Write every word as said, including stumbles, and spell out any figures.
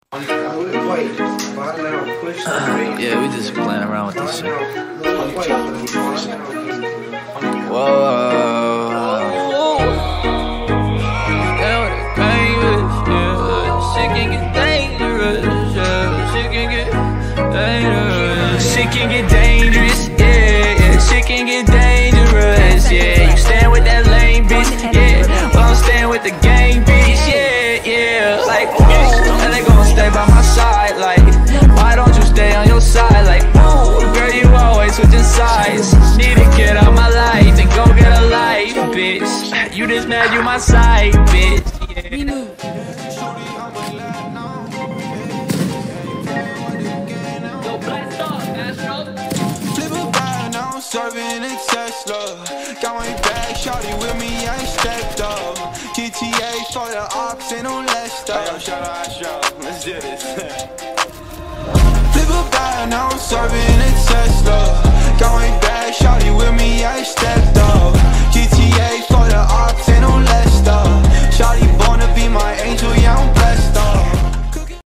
Yeah, we just playing around with this shit. Whoa. Shit can get dangerous, yeah, yeah. Shit can get dangerous, yeah. You stand with that lame bitch, yeah. Well, I'm staying with the gang bitch, yeah, yeah. Like, ooh, and they gon' stay by my side, like, why don't you stay on your side? Like, ooh, girl, you always switching sides. Need to get out my life and go get a life, bitch. You just mad, you my side, bitch, yeah. Serving a Tesla, got my bag, shawty with me, I ain't stepped up. G T A for the ops, ain't no less stuff. Hey, yo, shout out, shout out, let's do this. Flip a bag, now I'm serving a Tesla. Got my bag, shawty with me, I ain't stepped